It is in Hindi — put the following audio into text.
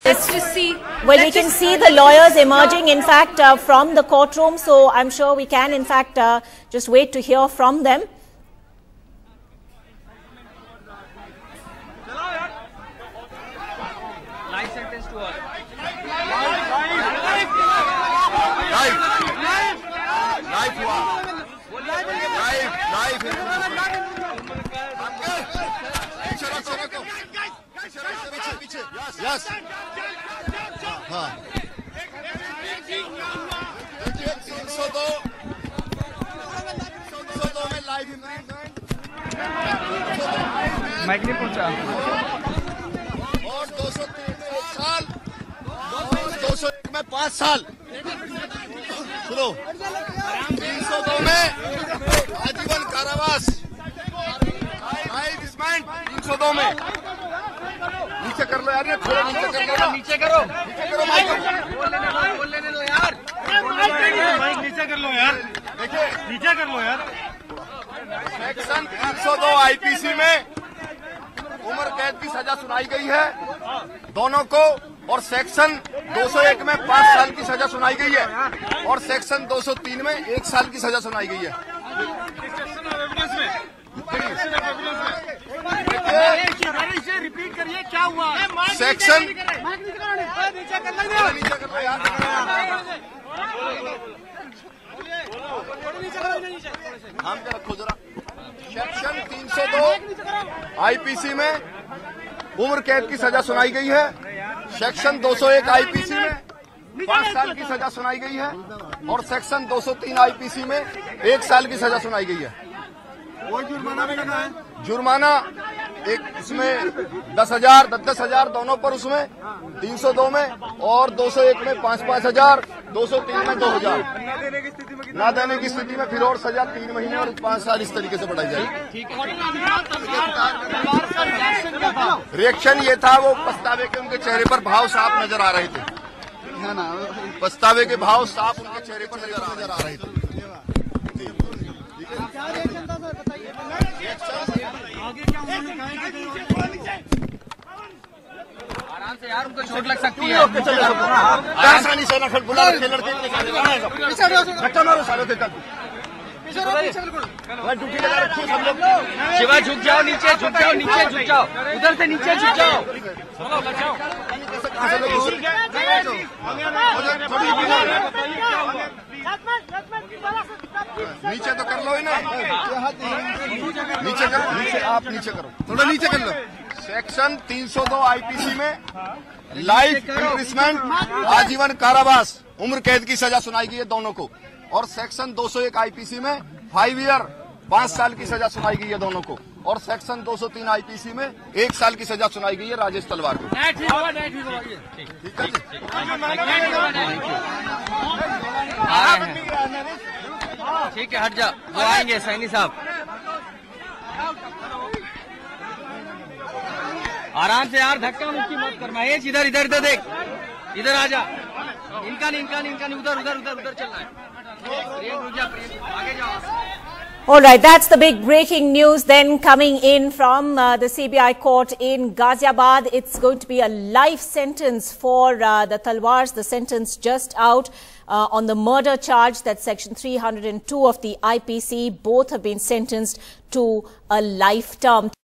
Let's just see. Well, we can see the lawyers emerging, in fact, from the courtroom. So I'm sure we can, in fact, just wait to hear from them. Life sentence to all. Yes. हाँ. 302 में लाइव इम्प्रिजमेंट. माइक नहीं पहुंचा. और 203 में 1 साल. और 201 में 5 साल. सुनो. 302 में आजीवन कारावास. लाइव इम्प्रिजमेंट 302 में. नीचे कर लो यार, ये थोड़ा नीचे कर लो. नीचे करो. माइक. बोल लेने दो यार. माइक नीचे कर लो यार. देखिए, नीचे कर लो यार. सेक्शन 302 आईपीसी में उम्र कैद की सजा सुनाई गई है दोनों को, और सेक्शन 201 में 5 साल की सजा सुनाई गई है, और सेक्शन 203 में 1 साल की सजा सुनाई गई है. रिपीट करिए क्या हुआ. सेक्शन नाम क्या रखो जरा. सेक्शन 302 आईपीसी में उम्र कैद की सजा सुनाई गई है. सेक्शन 201 आईपीसी में 5 साल की सजा सुनाई गई है, और सेक्शन 203 आईपीसी में 1 साल की सजा सुनाई गई है. वो जुर्माना भी लगा है. जुर्माना एक इसमें 10,000 10,000 दोनों पर, उसमें 302 में, और 201 में 5-5 हजार, 203 में 2,000. ना देने की स्थिति में फिर और सजा 3 महीने और 5 साल इस तरीके से बढ़ाई जाएगी. रिएक्शन ये था, वो पछतावे के उनके चेहरे पर भाव साफ नजर आ रहे थे. पछतावे के भाव साफ उनके चेहरे पर नजर आ रहे थे. आराम से यार, उनको चोट लग सकती है. आसानी से ना बुला लड़के धक्का मारो सालों के तक. ड्यूटी लगा रखी है सब लोग. शिवा झुक जाओ, नीचे झुक जाओ, नीचे झुक जाओ, उधर से नीचे झुक जाओ. नीचे तो कर लो ही ना. नीचे करो, नीचे आप नीचे करो, थोड़ा नीचे कर लो. सेक्शन 302 आईपीसी में लाइफ इम्प्रिजमेंट आजीवन कारावास उम्र कैद की सजा सुनाई गई है दोनों को, और सेक्शन 201 आईपीसी में 5 ईयर 5 साल की सजा सुनाई गई है दोनों को, और सेक्शन 203 आईपीसी में 1 साल की सजा सुनाई गई है राजेश तलवार को. ठीक है, हट जा, वो आएंगे सैनी साहब. आराम से यार, धक्का मुक्की मत कर. महेश इधर इधर इधर देख, इधर आ जा. इनका नहीं उधर उधर उधर उधर चलना है. प्रियंक आगे जाओ. All right, that's the big breaking news then coming in from the CBI court in Ghaziabad. It's going to be a life sentence for the Talwars. The sentence just out on the murder charge. That's section 302 of the IPC. Both have been sentenced to a life term.